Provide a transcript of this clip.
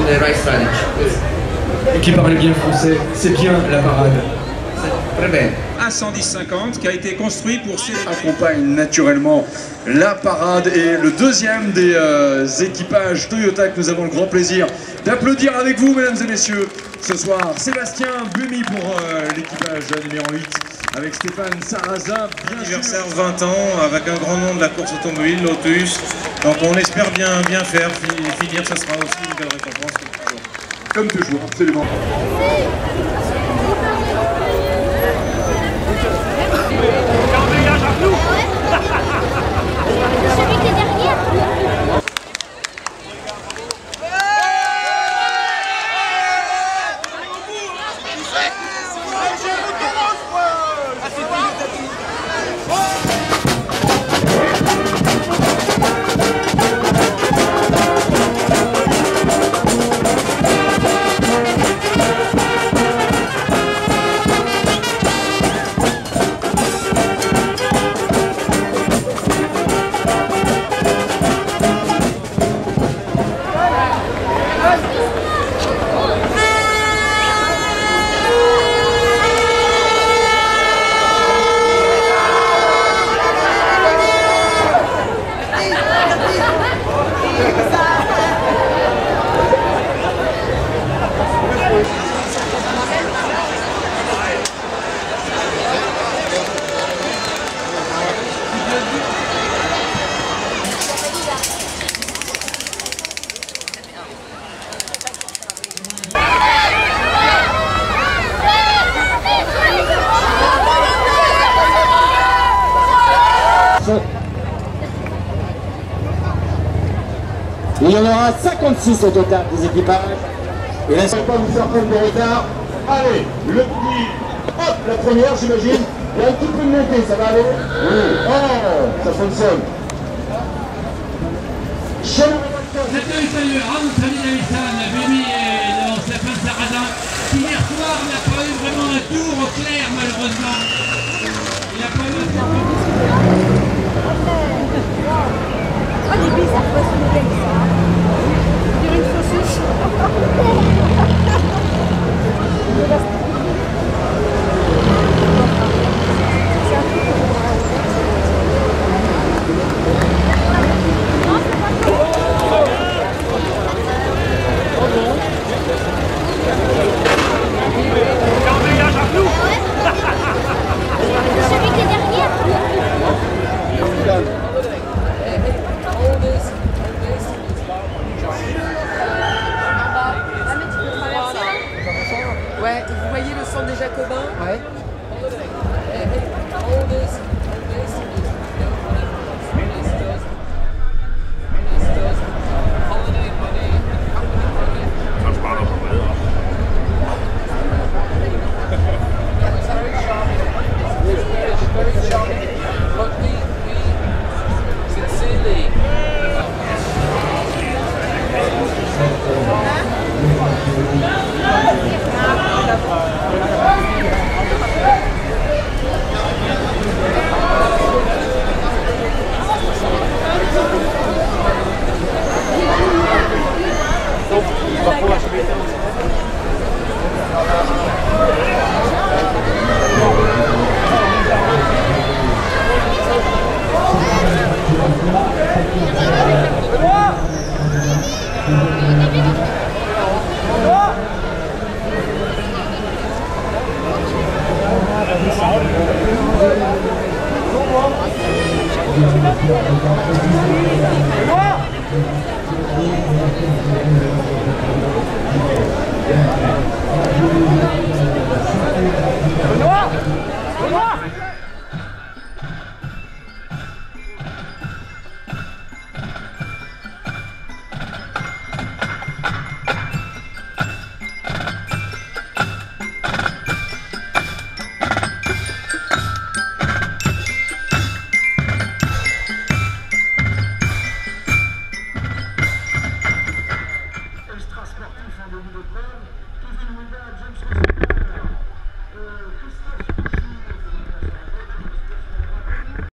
the right strategy. Et qui parle bien français, c'est bien la parade. Très bien. Un 110-50 qui a été construit pour accompagne naturellement la parade et le deuxième des équipages Toyota que nous avons le grand plaisir d'applaudir avec vous, mesdames et messieurs, ce soir. Sébastien Bumy pour l'équipage numéro 8 avec Stéphane Sarrazin. Anniversaire 20 ans avec un grand nom de la course automobile, Lotus. Donc on espère bien faire, finir, ça sera aussi une belle récompense comme toujours, absolument. Celui qui est derrière. Il y en aura 56 au total des équipages. Et là, ça ne va pas vous faire prendre de retard. Allez, le petit, hop, la première j'imagine. Il y a un petit peu de montée, ça va aller? Oui. Oh, ça fonctionne. C'était un salut à notre ami Davidson, Bumy et Stéphane Sarrazin, qui hier soir n'a pas eu vraiment un tour au clair malheureusement. Il n'a pas eu un tour. Oh, des bizarres poissons de ça. On dirait une saucisse. Celui qui est derrière. Ouais, vous voyez le centre des Jacobins? Ouais. Moi